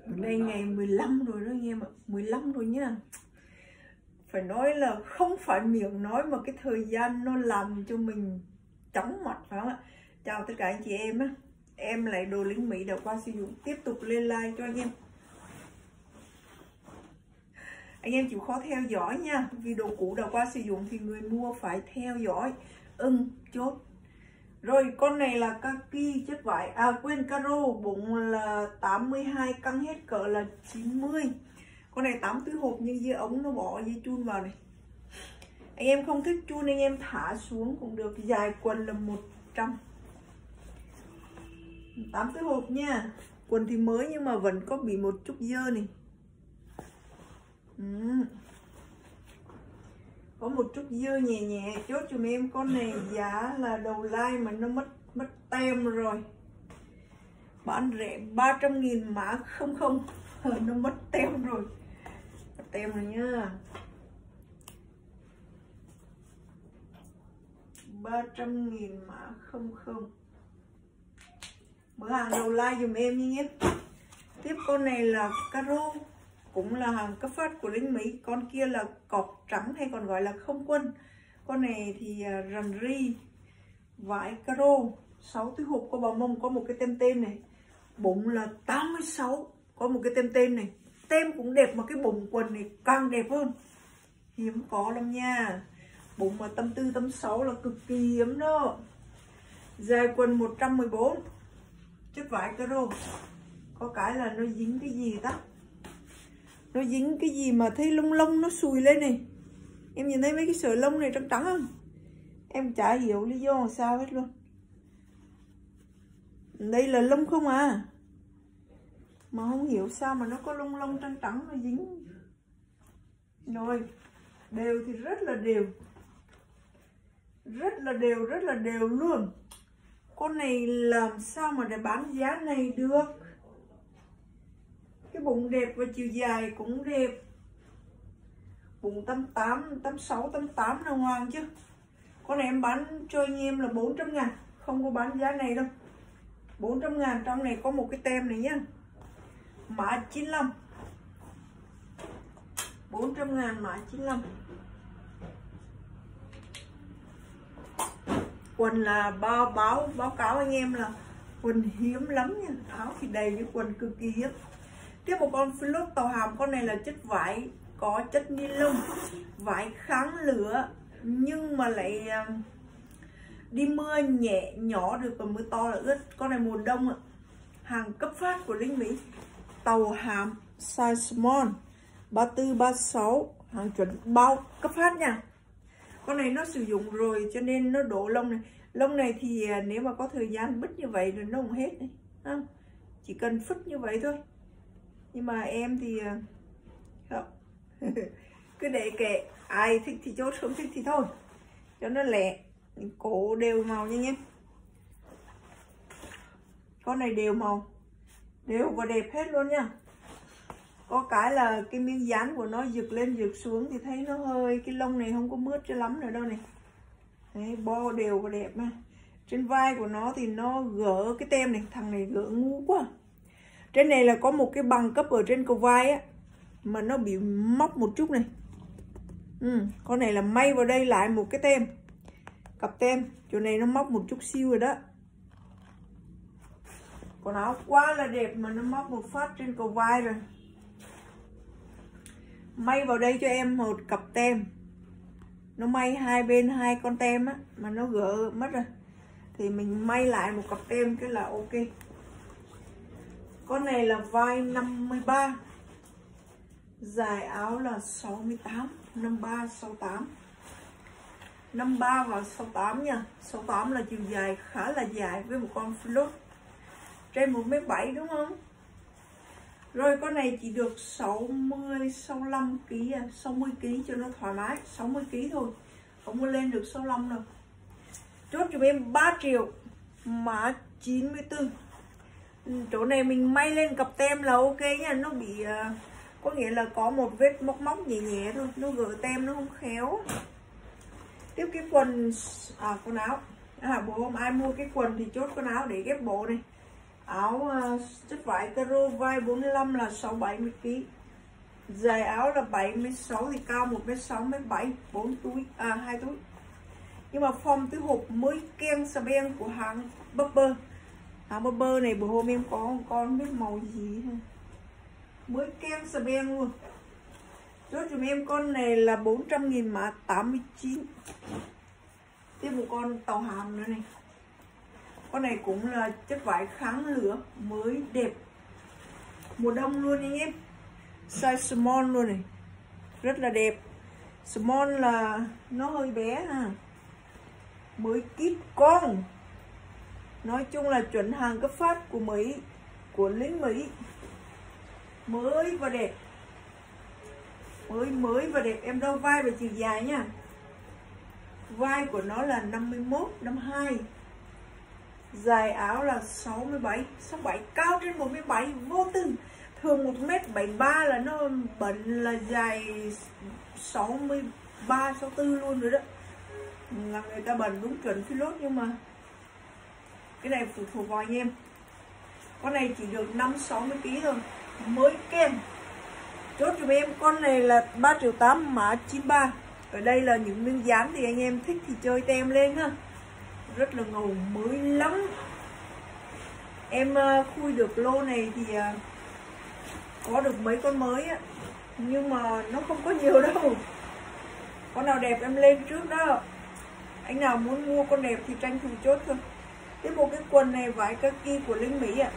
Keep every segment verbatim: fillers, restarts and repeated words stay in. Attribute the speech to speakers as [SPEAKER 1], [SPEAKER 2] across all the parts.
[SPEAKER 1] Đây ngày mười lăm rồi đó anh em ạ, mười lăm rồi nhá. Phải nói là không phải miệng nói mà cái thời gian nó làm cho mình chóng mặt, phải không ạ? Chào tất cả anh chị em á. Em lại đồ lính Mỹ đã qua sử dụng, tiếp tục lên like cho anh em. Anh em chịu khó theo dõi nha. Vì đồ cũ đã qua sử dụng thì người mua phải theo dõi, ưng chốt. Rồi con này là kaki chất vải, à quên caro, bụng là tám mươi hai, căng hết cỡ là chín mươi. Con này tám túi hộp nhưng dây ống nó bỏ dây chun vào này. Anh em không thích chun anh em thả xuống cũng được. Dài quần là một trăm. tám túi hộp nha. Quần thì mới nhưng mà vẫn có bị một chút dơ này. Ừ. Có một chút dơ nhẹ nhẹ. Chốt cho em con này giá là đầu like mà nó mất mất tem rồi. Bán rẻ ba trăm nghìn mã không không. Nó mất tem rồi. Mất tem rồi nhá. ba trăm nghìn mã không không. Mở hàng đầu like dùm em nha nhé. Tiếp con này là caro, cũng là hàng cấp phát của lính Mỹ. Con kia là cọp trắng hay còn gọi là không quân. Con này thì rằn ri, vải caro, sáu túi hộp có bào mông, có một cái tem tên này. Bụng là tám mươi sáu, có một cái tem tên này. Tem cũng đẹp mà cái bụng quần này càng đẹp hơn. Hiếm có lắm nha. Bụng mà tâm tư tâm sáu là cực kỳ hiếm đó. Dài quần một trăm mười bốn. Chất vải caro. Có cái là nó dính cái gì ta? Nó dính cái gì mà thấy lông lông nó xùi lên này. Em nhìn thấy mấy cái sợi lông này trắng trắng không? Em chả hiểu lý do làm sao hết luôn. Đây là lông không à. Mà không hiểu sao mà nó có lông lông trắng trắng nó dính. Rồi. Đều thì rất là đều. Rất là đều, rất là đều luôn. Con này làm sao mà để bán giá này được. Cái bụng đẹp và chiều dài cũng đẹp. Bụng tám tám, tám sáu, tám tám là hoàng chứ. Con này em bán cho anh em là bốn trăm ngàn. Không có bán giá này đâu. bốn trăm ngàn, trong này có một cái tem này nhá. Mã chín mươi lăm. bốn trăm ngàn mã chín mươi lăm. Quần là báo báo báo cáo anh em là quần hiếm lắm nha. Áo thì đầy với quần cực kỳ hiếm. Tiếp một con float tàu hàm. Con này là chất vải, có chất ni lông, vải kháng lửa nhưng mà lại đi mưa nhẹ nhỏ được, còn mưa to là ướt. Con này mùa đông ạ. Hàng cấp phát của lính Mỹ. Tàu hàm size small, ba mươi tư, ba mươi sáu, hàng chuẩn bao cấp phát nha. Con này nó sử dụng rồi cho nên nó đổ lông này. Lông này thì nếu mà có thời gian bứt như vậy rồi nó không hết đấy. Không? Chỉ cần phứt như vậy thôi. Nhưng mà em thì không. Cứ để kệ. Ai thích thì chốt, không thích thì thôi. Cho nó lẹ. Cổ đều màu nha nhé. Con này đều màu. Đều và đẹp hết luôn nha. Có cái là cái miếng dán của nó giật lên giật xuống thì thấy nó hơi, cái lông này không có mướt cho lắm nữa đâu này. Đấy, bo đều và đẹp mà. Trên vai của nó thì nó gỡ cái tem này, thằng này gỡ ngu quá. Trên này là có một cái bằng cấp ở trên cầu vai á, mà nó bị móc một chút này. Ừ, con này là may vào đây lại một cái tem, cặp tem, chỗ này nó móc một chút xíu rồi đó. Còn áo quá là đẹp mà nó móc một phát trên cầu vai rồi. May vào đây cho em một cặp tem. Nó may hai bên hai con tem á, mà nó gỡ mất rồi. Thì mình may lại một cặp tem cái là ok. Con này là vai năm mươi ba. Dài áo là sáu mươi tám, năm mươi ba, sáu mươi tám. năm mươi ba và sáu mươi tám nha. sáu mươi tám là chiều dài khá là dài với một con float. Trên một mét bảy đúng không? Rồi con này chỉ được sáu mươi, sáu mươi lăm ki lô gam, sáu mươi ki lô gam cho nó thoải mái, sáu mươi ki lô gam thôi. Không có lên được sáu mươi lăm đâu. Chốt cho em ba triệu, mã chín mươi tư. Chỗ này mình may lên cặp tem là ok nha, nó bị uh, có nghĩa là có một vết móc móc nhẹ nhẹ thôi, nó gỡ tem nó không khéo. Tiếp cái quần, à quần áo. À, bố hôm ai mua cái quần thì chốt quần áo để ghép bộ này. Áo uh, chất vải caro vai bốn mươi lăm là sáu mươi bảy mươi ký. Dài áo là bảy mươi sáu thì cao một mét sáu mươi bảy, bốn túi, à hai túi. Nhưng mà form túi hộp mới ken xà beng của hãng Burberry. Hãng Burberry này bữa hôm em có một con biết màu gì ha. Mới ken xà beng luôn. Chốt cho em con này là bốn trăm nghìn mã tám mươi chín. Tiếp một con tàu hàm nữa này. Con này cũng là chất vải kháng lửa, mới đẹp. Mùa đông luôn anh em. Size small luôn này. Rất là đẹp. Small là nó hơi bé ha. Mới kíp con. Nói chung là chuẩn hàng cấp phát của Mỹ, của lính Mỹ. Mới và đẹp. Mới mới và đẹp. Em đo vai và chiều dài nha. Vai của nó là năm mươi mốt, năm mươi hai. Dài áo là sáu mươi bảy, sáu mươi bảy, cao trên một mét bảy, vô tư. Thường một mét bảy mươi ba là nó bẩn là dài sáu mươi ba, sáu mươi tư luôn rồi đó. Là người ta bẩn đúng chuẩn philốt, nhưng mà cái này phụ thuộc vào anh em. Con này chỉ được năm sáu mươi ký thôi. Mới kem. Chốt cho em con này là ba triệu tám mã chín ba. Ở đây là những miếng dán thì anh em thích thì chơi tem lên ha. Rất là ngầu, mới lắm. Em uh, khui được lô này thì uh, có được mấy con mới á, nhưng mà nó không có nhiều đâu. Con nào đẹp em lên trước đó. Anh nào muốn mua con đẹp thì tranh thủ chốt thôi. Tiếp một cái quần này vải kaki của lính Mỹ ạ.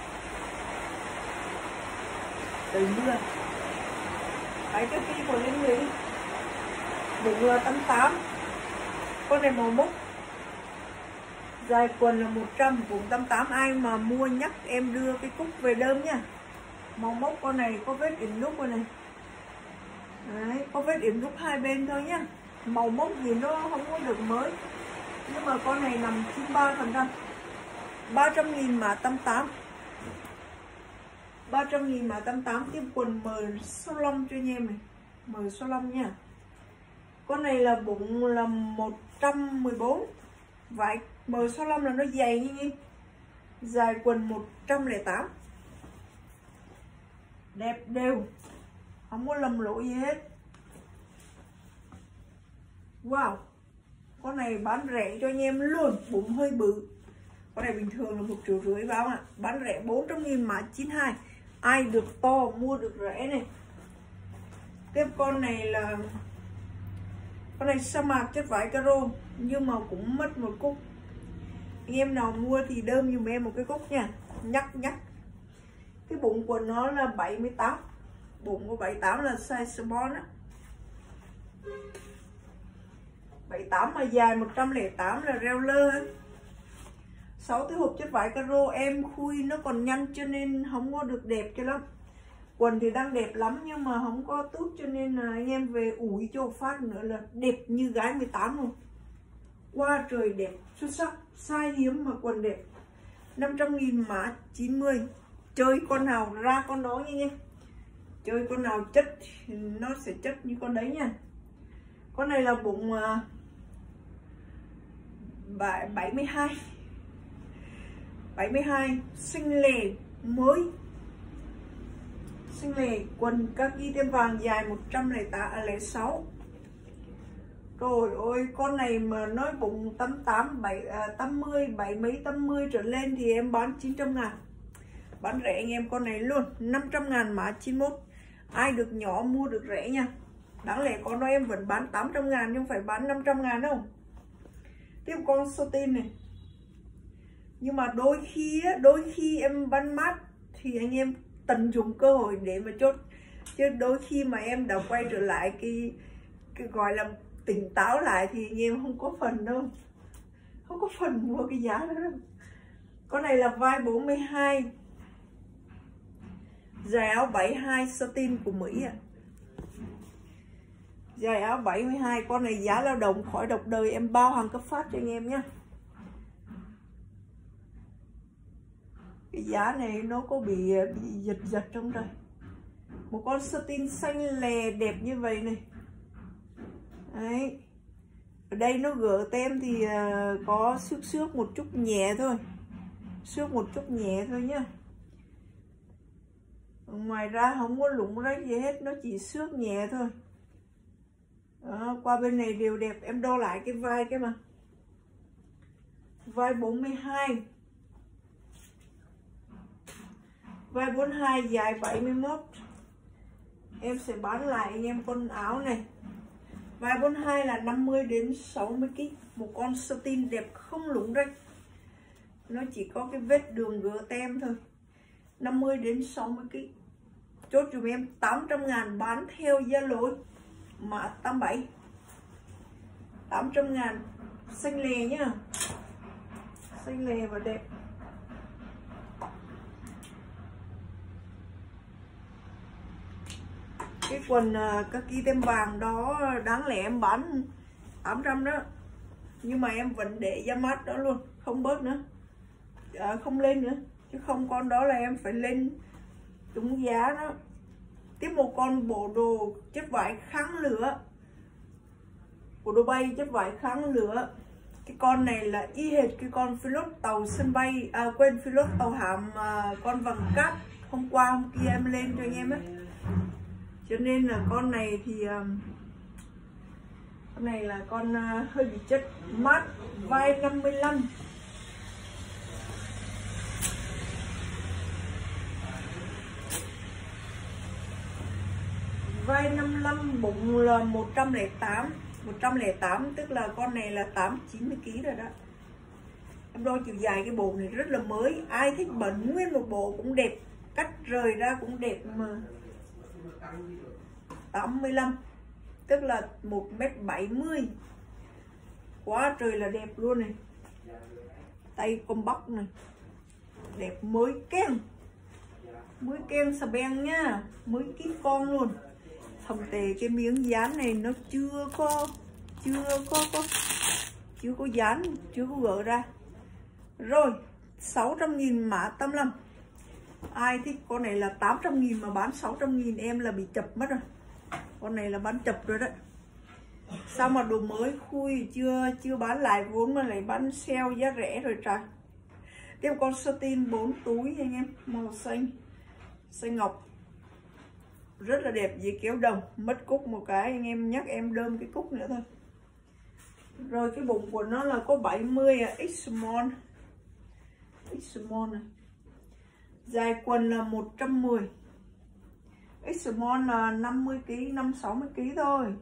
[SPEAKER 1] Trời mưa. Vải kaki của lính Mỹ. Bụng là tám mươi tám. Con này màu mốc. Dài quần là một trăm, bụng tám mươi tám. Ai mà mua nhắc em đưa cái cúc về đơm nha. Màu mốc con này có vết ỉm nút con này. Đấy, có vết ỉm nút hai bên thôi nhá. Màu mốc gì nó không có được mới. Nhưng mà con này nằm chín mươi ba phần trăm. ba trăm nghìn mã tám mươi tám. ba trăm nghìn mã tám mươi tám. Tiếp quần M sáu mươi lăm cho anh em này. M sáu mươi lăm nha. Con này là bụng là một trăm mười bốn. Vải M sáu mươi lăm là nó dày như em. Dài quần một trăm lẻ tám. Đẹp đều. Không có lầm lỗi gì hết. Wow. Con này bán rẻ cho anh em luôn. Bụng hơi bự. Con này bình thường là một triệu rưỡi báo ạ. Bán rẻ bốn trăm nghìn mã chín mươi hai. Ai được to mua được rẻ này. Tiếp con này là con này sa mạc chất vải caro, nhưng mà cũng mất một cúc. Anh em nào mua thì đơm dùm em một cái cúc nha. Nhắc nhắc. Cái bụng của nó là bảy mươi tám. Bụng của bảy mươi tám là size small á. bảy mươi tám mà dài một trăm lẻ tám là reo lơ á. sáu cái hộp chất vải caro em khui nó còn nhăn cho nên không có được đẹp cho lắm. Quần thì đang đẹp lắm nhưng mà không có tút, cho nên là anh em về ủi cho phát nữa là đẹp như gái mười tám luôn. Qua trời đẹp, xuất sắc, size hiếm mà quần đẹp. năm trăm nghìn mã chín mươi. Chơi con nào ra con đó nha anh em. Chơi con nào chất thì nó sẽ chất như con đấy nha. Con này là bụng uh, bảy mươi hai. bảy mươi hai, xinh lè, mới. Xinh lè, quần kaki tem vàng dài một trăm lẻ sáu. Trời ơi, con này mà nói bụng tám mươi tám, bảy, tám mươi, bảy mấy tám mươi trở lên thì em bán chín trăm ngàn. Bán rẻ anh em con này luôn, năm trăm ngàn mã chín mươi mốt. Ai được nhỏ mua được rẻ nha. Đáng lẽ con đó em vẫn bán tám trăm ngàn nhưng không phải bán năm trăm ngàn đâu. Tiếp con satin này. Nhưng mà đôi khi đôi khi em bán mát thì anh em tận dụng cơ hội để mà chốt. Chứ đôi khi mà em đã quay trở lại cái, cái gọi là tỉnh táo lại thì anh em không có phần đâu. Không có phần mua cái giá đó đâu. Con này là vai bốn mươi hai. Dài áo bảy mươi hai, satin của Mỹ ạ. À. Dài áo bảy mươi hai. Con này giá lao động khỏi độc đời, em bao hàng cấp phát cho anh em nhé. Cái giá này nó có bị, bị giật giật trong đây. Một con satin xanh lè đẹp như vậy này. Đấy. Ở đây nó gỡ tem thì uh, có xước xước một chút nhẹ thôi. xước một chút nhẹ thôi nhá. Ngoài ra không có lủng rách gì hết, nó chỉ xước nhẹ thôi. Đó, qua bên này đều đẹp. Em đo lại cái vai cái mà vai bốn mươi hai, vai bốn mươi hai, dài bảy mươi mốt. Em sẽ bán lại anh em con áo này. Vai bốn mươi hai là năm mươi đến sáu mươi ki lô gam. Một con satin đẹp không lủng rách. Nó chỉ có cái vết đường gỡ tem thôi. Năm mươi đến sáu mươi ki lô gam. Chốt dùm em tám trăm ngàn, bán theo Zalo mã tám bảy. tám trăm ngàn, xanh lè nhá. Xanh lè và đẹp. Cái quần kaki tem vàng đó đáng lẽ em bán tám trăm đó, nhưng mà em vẫn để ra mắt đó luôn, không bớt nữa, à, không lên nữa, chứ không con đó là em phải lên trúng giá đó. Tiếp một con bộ đồ chất vải kháng lửa, bộ đồ bay chất vải kháng lửa. Cái con này là y hệt cái con pilot tàu sân bay, à, quên, pilot tàu hạm, à, con vàng cát hôm qua hôm kia em lên cho anh em ấy. Cho nên là con này thì um, con này là con uh, hơi bị chất mát. Vai năm mươi lăm, vai năm mươi lăm, bụng là một trăm lẻ tám, một trăm lẻ tám, tức là con này là tám chín mươi ki lô gam rồi đó. Em đo chiều dài cái bộ này rất là mới. Ai thích bẩn nguyên một bộ cũng đẹp, cắt rời ra cũng đẹp mà. tám mươi lăm, tức là một mét bảy mươi. Quá trời là đẹp luôn này. Tay compact này, đẹp mới kem, mới kem xà beng nhá, mới kín con luôn. Thòng tề cái miếng dán này nó chưa có chưa có, có chưa có dán, chưa có gỡ ra. Rồi sáu trăm nghìn mã tám mươi lăm. Ai thích con này là tám trăm nghìn mà bán sáu trăm nghìn em là bị chập mất rồi. Con này là bán chập rồi đấy. Sao mà đồ mới khui chưa chưa bán lại vốn mà lại bán sale giá rẻ rồi trời. Tiếp con satin bốn túi anh em, màu xanh, xanh ngọc, rất là đẹp, dễ kéo đồng. Mất cúc một cái anh em nhắc em đơm cái cúc nữa thôi. Rồi cái bụng của nó là có bảy mươi, X small, X small này. Dài quần là một trăm mười, X small là năm mươi ki lô gam, năm sáu mươi ki lô gam thôi.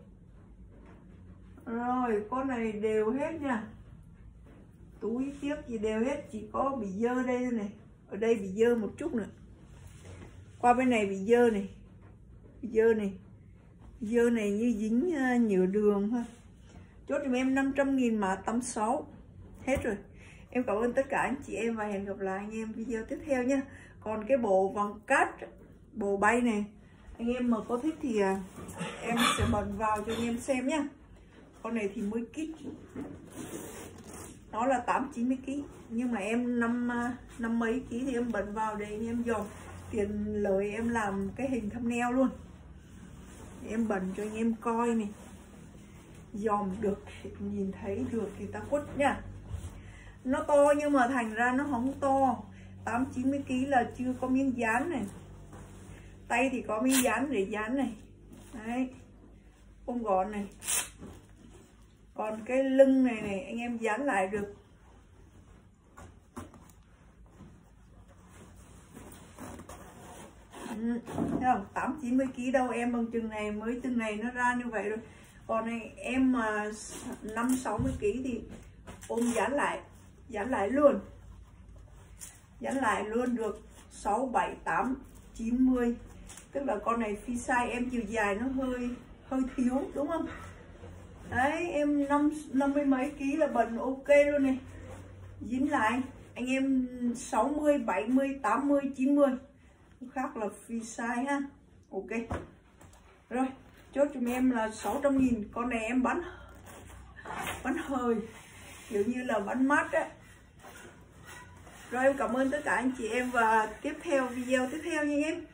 [SPEAKER 1] Rồi con này đều hết nha, túi tiếp gì đều hết, chỉ có bị dơ đây này, ở đây bị dơ một chút nữa, qua bên này bị dơ này, bị dơ này, dơ này như dính nhựa đường thôi. Chốt cho em năm trăm nghìn mã tám mươi sáu. Hết rồi. Em cảm ơn tất cả anh chị em và hẹn gặp lại anh em video tiếp theo nha. Còn cái bộ vàng cát, bộ bay này, anh em mà có thích thì em sẽ bận vào cho anh em xem nhá. Con này thì mới kít, nó là tám chín mươi ki lô gam, nhưng mà em năm năm mấy ký thì em bận vào để anh em dòm tiền lời, em làm cái hình thumbnail luôn, em bận cho anh em coi này, dòm được nhìn thấy được thì ta quất nha. Nó to nhưng mà thành ra nó không to. Tám chín mươi ki lô gam là chưa có miếng dán này, tay thì có miếng dán để dán này đấy, ôm gọn này. Còn cái lưng này này anh em dán lại được. Ừ, thấy không? tám chín mươi ki lô gam đâu, em bằng chừng này mới từng này nó ra như vậy rồi. Còn này em mà năm sáu mươi ki lô gam thì ôm dán lại, dán lại luôn. Dán lại luôn được sáu, bảy, tám, chín mươi. Tức là con này phi size, em chiều dài nó hơi hơi thiếu đúng không? Đấy, em năm năm mươi mấy ký là bận ok luôn này. Dính lại, anh em sáu mươi, bảy mươi, tám mươi, chín mươi. Khác là phi size ha. Ok. Rồi, chốt cho em là sáu trăm nghìn. Con này em bán bán hơi, kiểu như là bán mát á. Rồi em cảm ơn tất cả anh chị em và tiếp theo video tiếp theo nha em.